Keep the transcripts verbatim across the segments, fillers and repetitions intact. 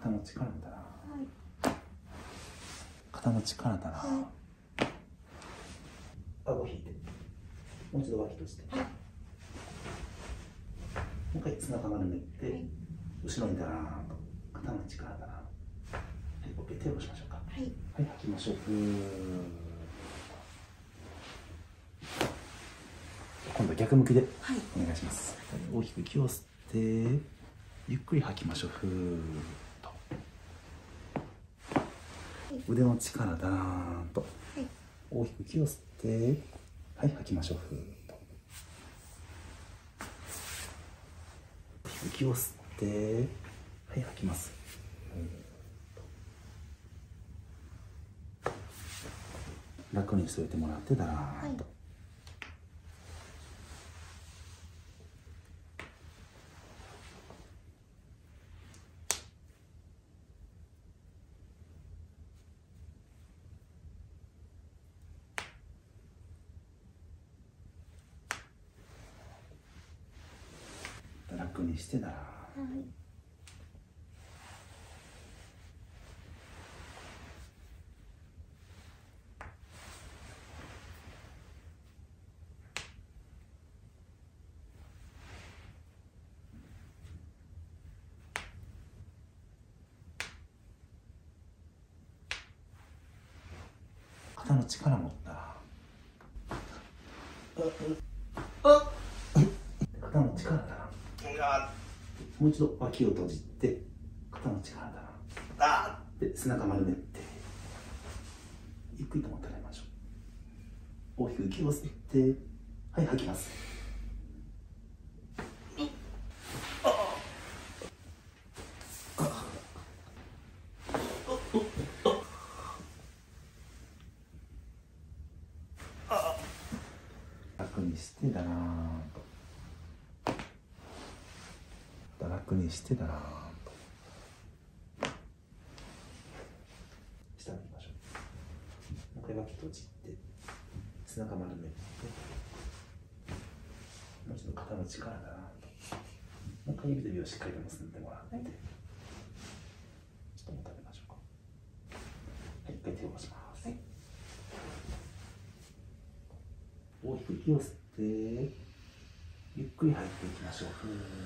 肩の力だな、 はい、 肩の力だな、 はい、 顎引いて、もう一度脇閉じて、はい、もう一回背中丸めて、はい、後ろにだーんと肩の力だな。はい、オッケー、手を下ろしましょうか。はい、はい、吐きましょう。ふー。今度は逆向きでお願いします。はい、大きく息を吸って、ゆっくり吐きましょう。ふーっと。はい、腕の力だーんと。はい、大きく息を吸って、はい、吐きましょう。ふーっと。大きく息を吸って、はい、吐きます。ふーっと。楽にしておいてもらって、だらーんと。はい、楽にしてだらーん、はい、肩の力持ったら肩の力だな。もう一度脇を閉じて、肩の力だな。あーって背中丸めて、ゆっくりと持ってあげましょう。大きく息を吸って、はい、吐きます。楽にしてだらーんと。楽にしてだらーんと。下向きましょう。もう一回脇閉じて、背中丸めて、もう一度肩の力だなと。もう一回指で指をしっかりと結んでもらって、はい、ちょっと持たれましょうか。はい、一回手を下ろします。はい、大きく息を吸って、ゆっくり吐いていきましょう。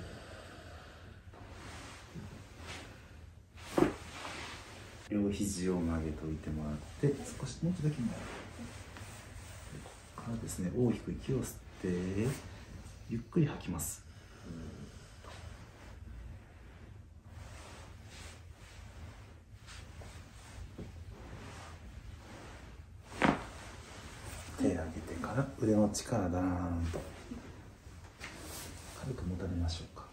両肘を曲げておいてもらって、少しもう一度だけ前。ここからですね、大きく息を吸って、ゆっくり吐きます。手を上げてから腕の力だーんと軽く持たれましょうか。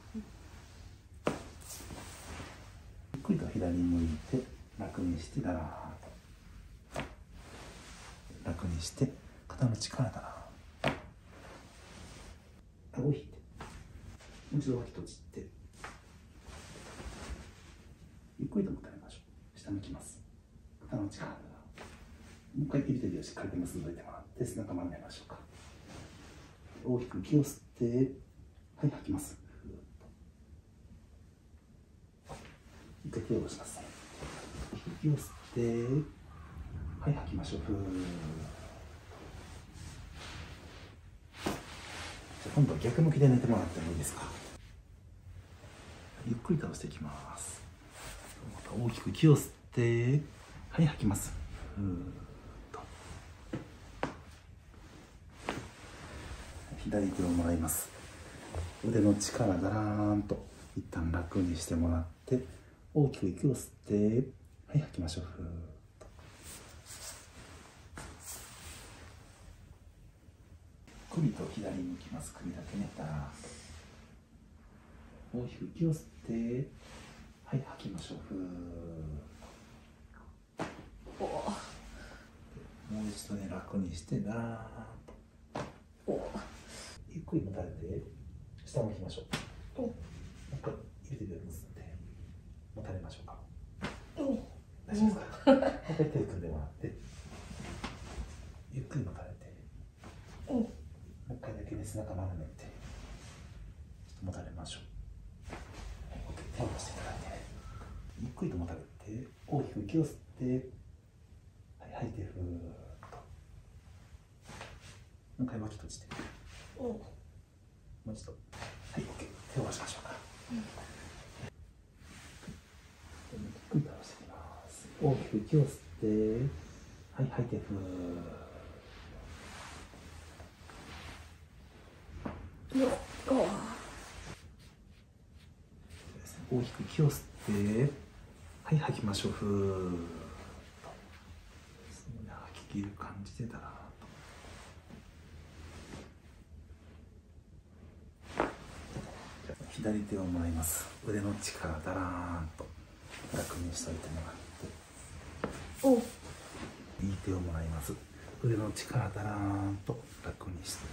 ゆっくりと左に向いて楽にしてだらーんと。楽にして肩の力だな。顎引いて、もう一度脇閉じて、ゆっくりと持たれましょう。下向きます。肩の力だな。もう一回指と指をしっかりと結んでおいてもらって背中丸めましょうか。大きく息を吸って、はい、吐きます。一回手を下ろします。息を吸って、はい、吐きましょう。ふー。じゃあ今度は逆向きで寝てもらってもいいですか。ゆっくり倒していきます。また大きく息を吸って、はい、吐きます。ふー。左手をもらいます。腕の力だらーんと一旦楽にしてもらって、大きく息を吸って、はい、吐きましょう。ふーっと。首と左に向きます。首だけね、だらーんと。大きく息を吸って、はい、吐きましょう。ふーっと。もう一度ね、楽にして、だらーんと。おゆっくり持たれて、下向きましょう。もう一回指で結んで、持たれましょうか。大丈夫ですか。もう一回手を組んでもらって、ゆっくり持たれて、もう一回だけで背中丸めて、ちょっと持たれましょう。手を下ろしていただいて、ゆっくりくりともたれて、大きく息を吸って、はい、吐いてふーっと。もう一回脇閉じて。もう一度。はい、OK。手を下ろしましょうか。うん、ゆっくりと下ろしていきます。大きく息を吸って、はい、吐いてふー。よっ。大きく息を吸って、はい、吐きましょう。ふーっと。吐き切る感じでだらーっと。左手をもらいます。腕の力だらーんと楽にしといてもらって。お。右手をもらいます。腕の力だらーんと楽にして。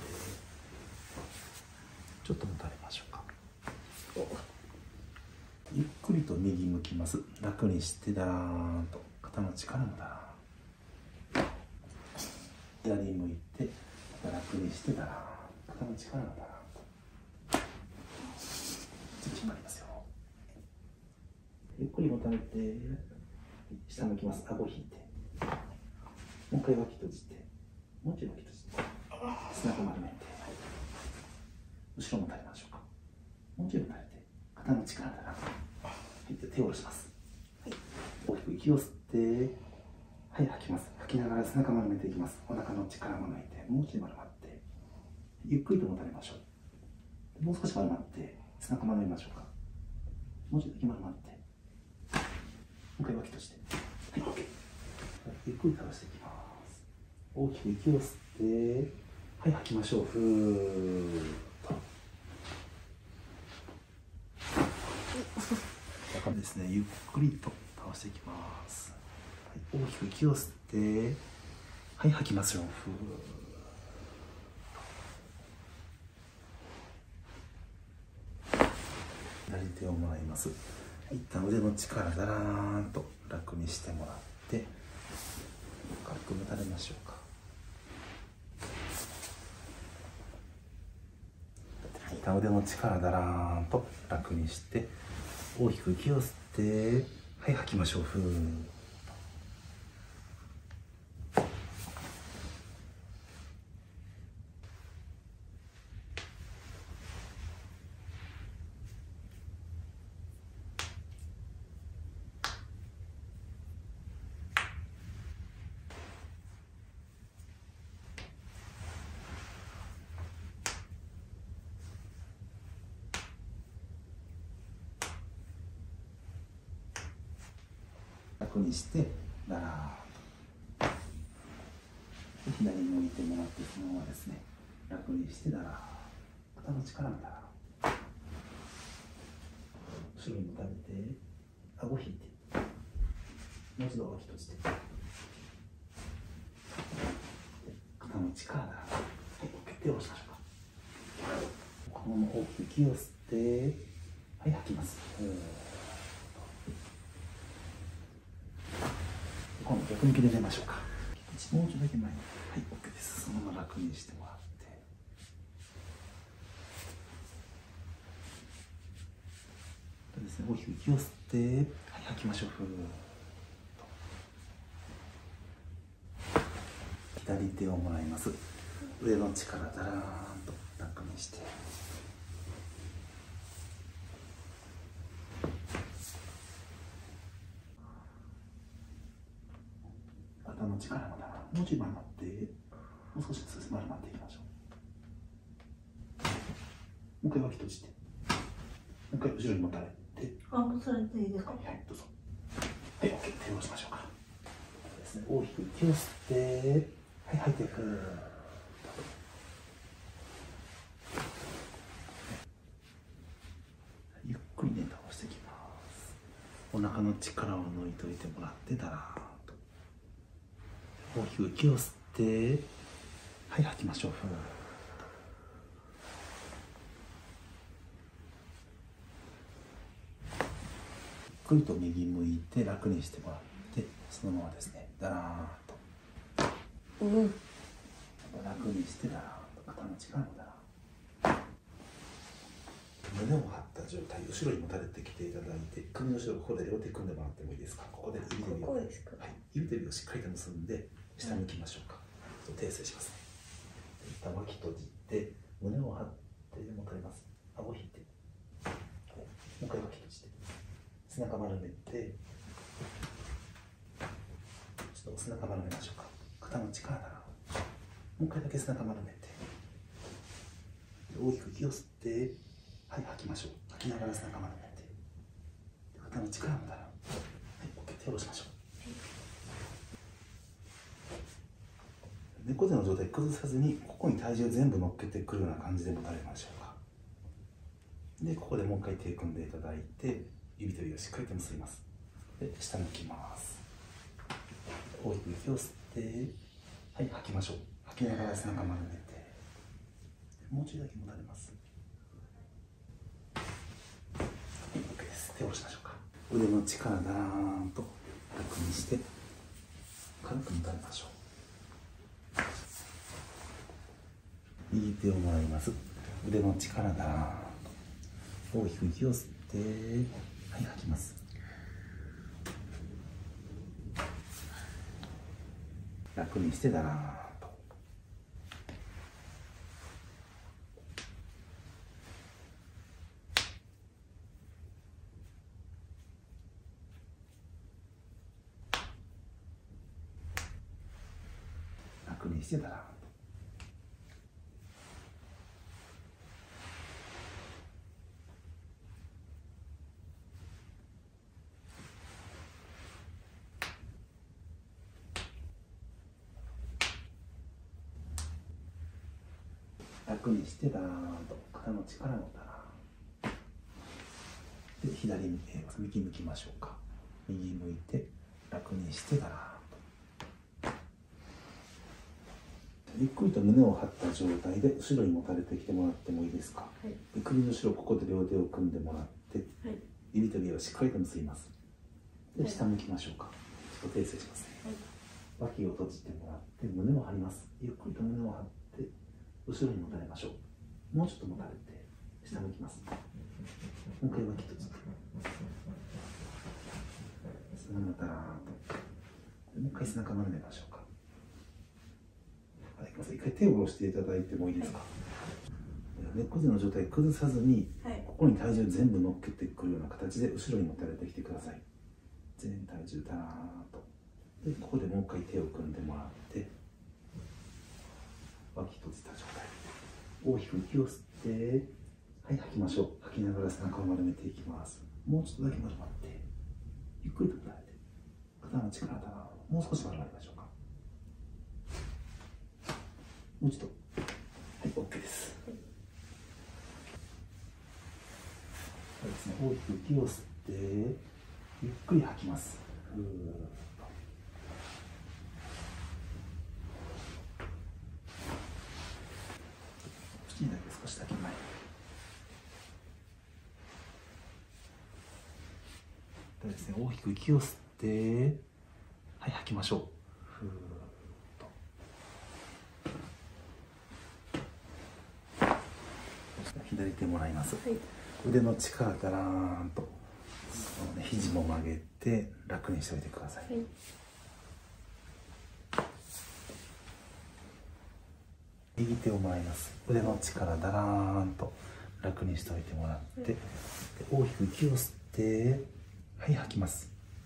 ちょっともたれましょうか。お。ゆっくりと右向きます。楽にしてだらーんと肩の力もだらーん。左向いて楽にしてだらーん。肩の力もだらーんと。次引っ張りますよ。ゆっくりもたれて下向きます。顎引いて。もう一回脇閉じて。もう一度脇閉じて。背中丸めて。後ろもたれましょうか。もう一度たれて肩の力だらーん。手を下ろします。はい、大きく息を吸って、はい、吐きます。吐きながら背中丸めていきます。お腹の力も抜いて、もう一度丸まって、ゆっくりともたれましょう。もう少し丸まって、背中丸めましょうか。もう一度だけ丸まって、もう一回脇閉じて、はい、OK。ゆっくり倒していきます。大きく息を吸って、はい、吐きましょう。ふーっと。ですね、ゆっくりと倒していきます。はい、大きく息を吸って、はい、吐きますよ。ふー。左手をもらいます。一旦腕の力だらーんと楽にしてもらって、軽くもたれましょうか。一旦腕の力だらーんと楽にして、大きく息を吸って、はい、吐きましょう。ふーっと。楽にしてだらーっと。左に向いてもらって、そのままですね、楽にしてだらーっと。肩の力もだらーっと。後ろにもたれて、顎引いて、もう一度脇閉じて、肩の力だらーっと。はい、手を下ろしましょうか。このまま大きく息を吸って、はい、吐きます。今度逆向きで寝ましょうか。もうちょっとだけ前に。はい、OK です。そのまま楽にしてもらって。ですね、大きく息を吸って、はい、吐きましょう。ふーっと。左手をもらいます。上の力だらーんと楽にして。肩の力もだらーん。もうちょい丸まって、もう少しずつ丸まっていきましょう。もう一回脇閉じて。もう一回後ろにもたれて。 あ、もうそれでいいですか。 はい、どうぞ。はい、OK。手を下ろしましょうか。ですね、大きく息を吸って、はい、吐いていく。ゆっくりね、倒していきます。お腹の力を抜いといてもらって、だらーっと。大きく息を吸って、はい、吐きましょう。ふーっと。ゆっくりと右向いて楽にしてもらって、そのままですね、だらーんと。うん。楽にしてだらーんと。肩の力もだらーん。 胸を張った状態、後ろにもたれてきていただいて、首の後ろ、ここで両手組んでもらってもいいですか。ここで指と指を、 ここですか。 はい、指と指をしっかりと結んで、下向きましょうか。ちょっと訂正しますね。一旦脇閉じて、胸を張ってもたれます。顎引いて、もう一回脇閉じて、背中丸めて、ちょっと背中丸めましょうか。肩の力だな。もう一回だけ背中丸めて、大きく息を吸って、はい、吐きましょう。吐きながら背中丸めて、肩の力もだな。はい、OK、手を下ろしましょう。猫背の状態崩さずに、ここに体重全部乗っけてくるような感じで持たれましょうか。で、ここでもう一回手組んでいただいて、指と指をしっかりと結びます。で、下向きます。大きく息を吸って、はい、吐きましょう。吐きながら背中丸めて、もうちょいだけ持たれます。はい、OK です。手を下ろしましょうか。腕の力だらーんと楽にして、軽く持たれましょう。右手をもらいます。腕の力だらーんと大きく息を吸って、はい、吐きます。楽にしてだらーんと。楽にしてだらーんと。楽にしてだーんと。肩の力もだらーんで、左に、えー、右向きましょうか。右向いて楽にしてだらーんと。ゆっくりと胸を張った状態で後ろにもたれてきてもらってもいいですか。はい、で首の後ろ、ここで両手を組んでもらって、はい、指と指をしっかりと結びます。で、下向きましょうか。ちょっと訂正しますね。はい、脇を閉じてもらって胸を張ります。ゆっくりと胸を張って後ろにもたれましょう。もうちょっともたれて下向きます。もう一回脇閉じて、そのままだーんと。もう一回背中丸めましょうか。はい、一回手を下ろしていただいてもいいですか。はい、猫背の状態崩さずに、はい、ここに体重全部乗っけてくるような形で後ろにもたれてきてください。全体重だーんと。で、ここでもう一回手を組んでもらって、脇閉じた状態。大きく息を吸って、はい、吐きましょう。吐きながら背中を丸めていきます。もうちょっとだけ丸まって、ゆっくりと丸めて、肩の力だな。もう少し丸まりましょうか。もう一度。はい、OK です。そうですね、大きく息を吸って、ゆっくり吐きます。ふーっと。口にだけ少しだけ前。そうですね、大きく息を吸って、はい、吐きましょう。ふーっと。左手もらいます。はい、腕の力だらーんと、そうね、肘も曲げて楽にしておいてください。はい、右手をもらいます。腕の力だらーんと楽にしておいてもらって、はい、大きく息を吸って、はい、吐きます。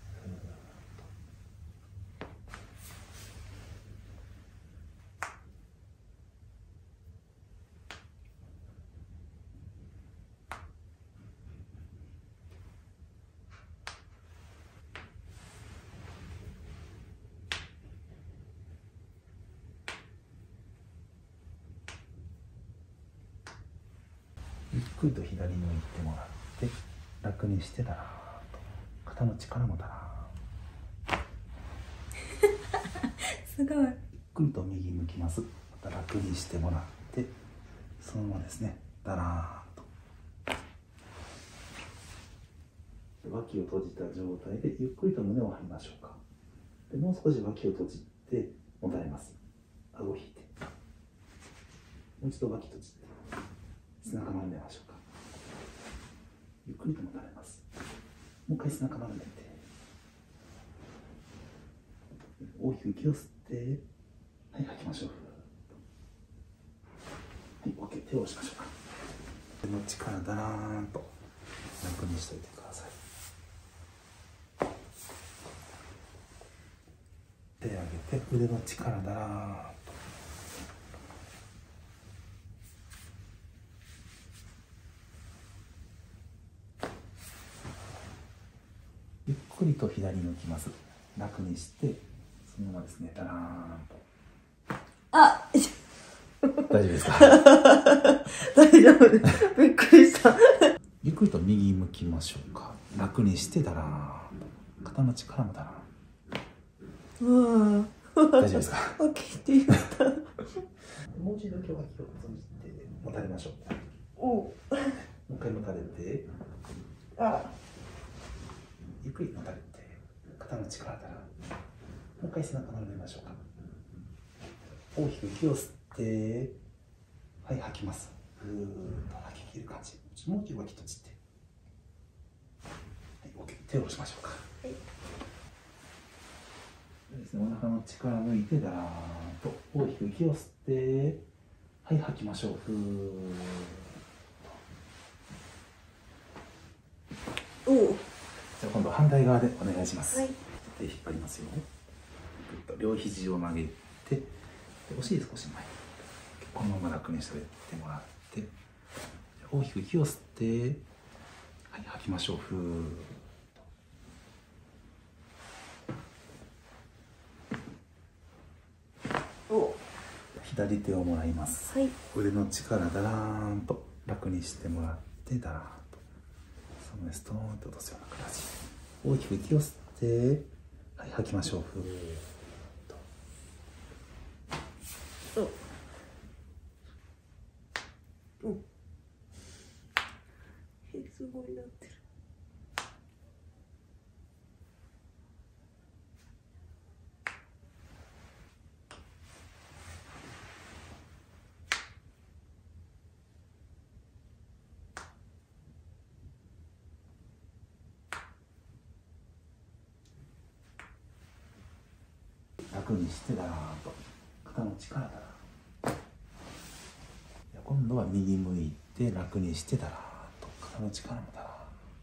ゆっくりと左に向いてもらって楽にしてだらーんと。肩の力もだらーんすごい。ゆっくりと右向きます。また楽にしてもらって、そのままですね、だらーんと。脇を閉じた状態でゆっくりと胸を張りましょうか。でもう少し脇を閉じてもたれます。顎を引いて、もう一度脇閉じて背中丸めましょうか。 ゆっくりともたれます。もう一回背中丸めて、大きく息を吸って、はい、吐きましょう。はい、オッケー、手を下ろしましょうか。手の力だらーんと楽にしておいてください。手上げて、腕の力だらーんと。ゆっくりと左に抜きます。楽にして、そのままですね、だらーんと。 あ、 大丈夫ですか？ 大丈夫です。びっくりした。 ゆっくりと右向きましょうか。楽にして、だらーんと。肩の力もだらーん。 うわ大丈夫ですか？ ぁ。起きていた。 もう一度今日は気を閉じて、もたれましょう。 おもう一回もたれて、 あ、 ゆっくりもたれて、肩の力だらーん。もう一回背中丸めましょうか。大きく息を吸って、はい、吐きます。ふーっと吐き切る感じ。もう一度脇閉じて。はい、オッケー。手を下ろしましょうか。はい。ですね、お腹の力を抜いて、だらーんと大きく息を吸って、はい、吐きましょう。ふーっおう。 じゃあ今度は反対側でお願いします。 はい。 手引っ張りますよ。ぐっと両肘を曲げて、でお尻少し前に。このまま楽にしてってもらって、大きく息を吸って、はい、吐きましょう。ふーっと。 お。 左手をもらいます。 はい。 腕の力だらーんと楽にしてもらって、だらーんと。その上ストーンと落とすような形。大きく息を吸って、はい、吐きましょう。ふーっと。 お。うん。え、すごいなってる。 楽にしてだらーんと肩の力だらーん。今度は右向いて楽にしてだらーんと肩の力もだら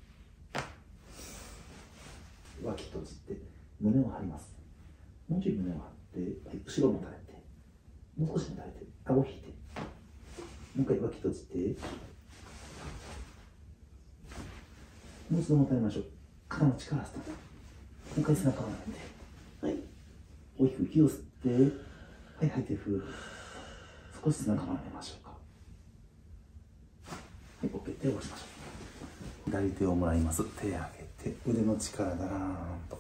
ーん。脇閉じて胸を張ります。もうちょい胸を張って、はい、後ろもたれて、もう少しもたれて、顎を引いて、もう一回脇閉じて、もう一度もたれましょう。肩の力スタート。もう一回背中を上げて、はい、大きく息を吸って、はい、吐いて、ふーっと少し背中を丸めましょうか。はい、OK。手を下ろしましょう。左手をもらいます。手を上げて、腕の力だらーんと。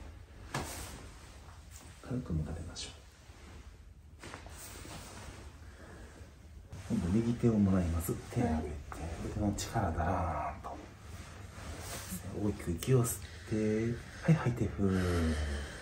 軽くもたれましょう。今度右手をもらいます。手を上げて、腕の力だらーんと。大きく息を吸って、はい、吐いて、ふーっと。